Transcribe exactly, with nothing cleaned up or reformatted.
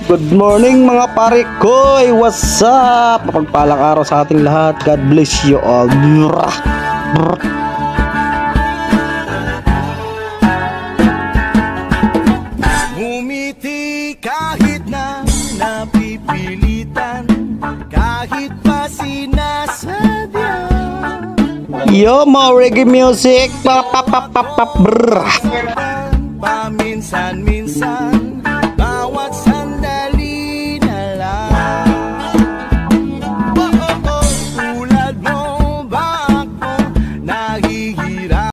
Good morning mga pare koy, what's up? Mapagpalang araw sa ating lahat. God bless you all. Brrr. Brrr. Ngumiti kahit na napipilitan, kahit pa sinasadya. Yo, mo reggae music. Pap pap pap pap. Brrr. Paminsan-minsan